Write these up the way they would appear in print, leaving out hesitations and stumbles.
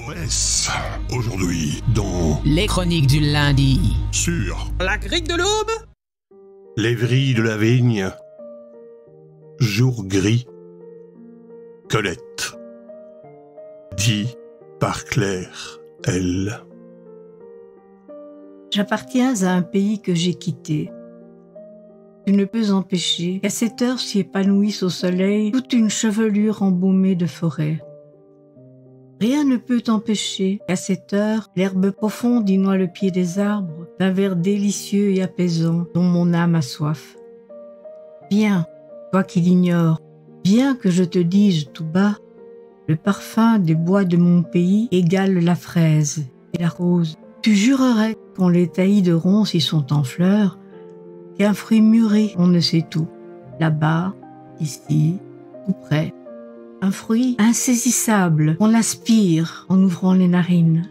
Bresse, aujourd'hui, dans Les chroniques du lundi. sur La crique de l'aube. les vrilles de la vigne, jour gris, Colette, dit par Claire L. J'appartiens à un pays que j'ai quitté. Tu ne peux empêcher qu'à cette heure s'y épanouisse au soleil toute une chevelure embaumée de forêt. Rien ne peut empêcher qu'à cette heure l'herbe profonde y noie le pied des arbres d'un vert délicieux et apaisant dont mon âme a soif. Viens, toi qui l'ignores, viens que je te dise tout bas, le parfum des bois de mon pays égale la fraise et la rose. Tu jurerais, quand les taillis de ronces y sont en fleurs, qu'un fruit mûri, on ne sait où, là-bas, ici, tout près. Un fruit insaisissable, qu'on aspire en ouvrant les narines.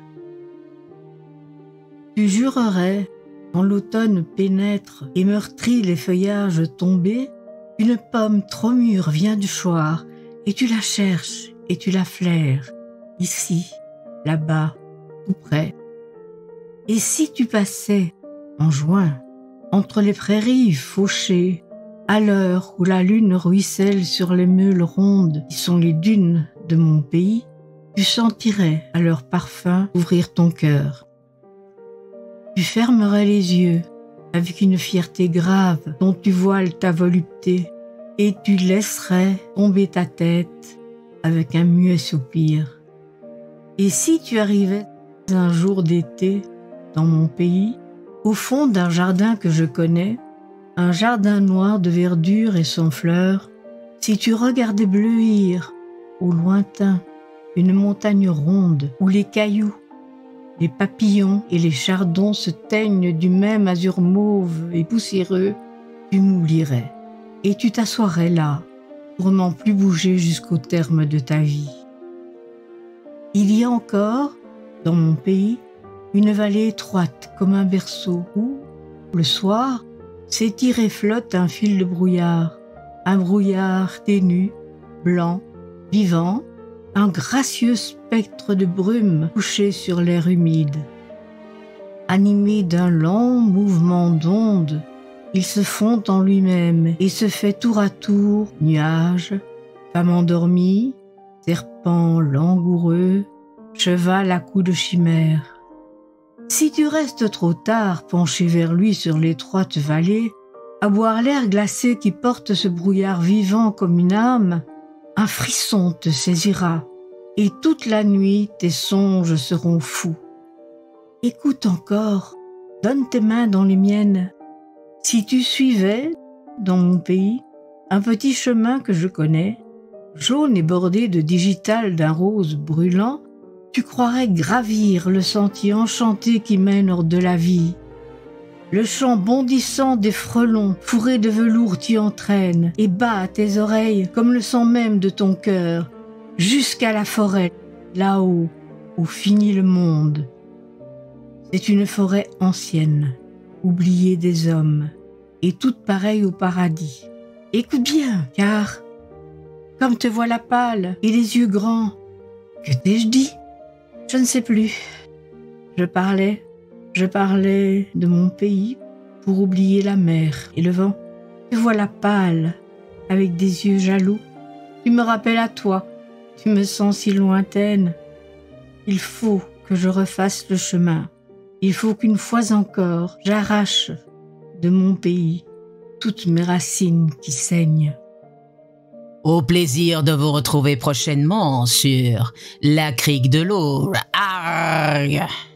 Tu jurerais, quand l'automne pénètre et meurtrit les feuillages tombés, une pomme trop mûre vient du choir, et tu la cherches, et tu la flaires, ici, là-bas, tout près. Et si tu passais, en juin, entre les prairies fauchées, à l'heure où la lune ruisselle sur les meules rondes qui sont les dunes de mon pays, tu sentirais à leur parfum ouvrir ton cœur. Tu fermerais les yeux avec une fierté grave dont tu voiles ta volupté et tu laisserais tomber ta tête avec un muet soupir. Et si tu arrivais un jour d'été dans mon pays, au fond d'un jardin que je connais, un jardin noir de verdure et sans fleurs, si tu regardais bleuir, au lointain, une montagne ronde où les cailloux, les papillons et les chardons se teignent du même azur mauve et poussiéreux, tu m'oublierais et tu t'assoirais là, pour n'en plus bouger jusqu'au terme de ta vie. Il y a encore, dans mon pays, une vallée étroite comme un berceau où, le soir, s'étire et flotte un fil de brouillard, un brouillard ténu, blanc, vivant, un gracieux spectre de brume couché sur l'air humide. Animé d'un lent mouvement d'ondes, il se fond en lui-même et se fait tour à tour nuage, femme endormie, serpent langoureux, cheval à coups de chimère. Si tu restes trop tard penché vers lui sur l'étroite vallée, à boire l'air glacé qui porte ce brouillard vivant comme une âme, un frisson te saisira, et toute la nuit tes songes seront fous. Écoute encore, donne tes mains dans les miennes. Si tu suivais, dans mon pays, un petit chemin que je connais, jaune et bordé de digital d'un rose brûlant, tu croirais gravir le sentier enchanté qui mène hors de la vie. Le chant bondissant des frelons fourrés de velours t'y entraîne et bat à tes oreilles comme le sang même de ton cœur, jusqu'à la forêt, là-haut, où finit le monde. C'est une forêt ancienne, oubliée des hommes, et toute pareille au paradis. Écoute bien, car, comme te voilà pâle et les yeux grands, que t'ai-je dit ? Je ne sais plus. Je parlais de mon pays pour oublier la mer et le vent. Te voilà pâle, avec des yeux jaloux. Tu me rappelles à toi, tu me sens si lointaine. Il faut que je refasse le chemin. Il faut qu'une fois encore, j'arrache de mon pays toutes mes racines qui saignent. Au plaisir de vous retrouver prochainement sur La crique de l'aube. Arrgh.